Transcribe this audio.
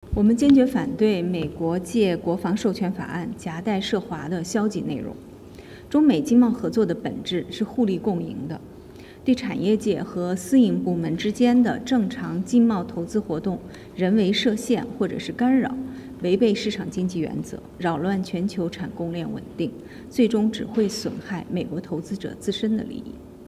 我们坚决反对美国借国防授权法案夹带涉华的消极内容。中美经贸合作的本质是互利共赢的，对产业界和私营部门之间的正常经贸投资活动人为设限或者是干扰，违背市场经济原则，扰乱全球产供链稳定，最终只会损害美国投资者自身的利益。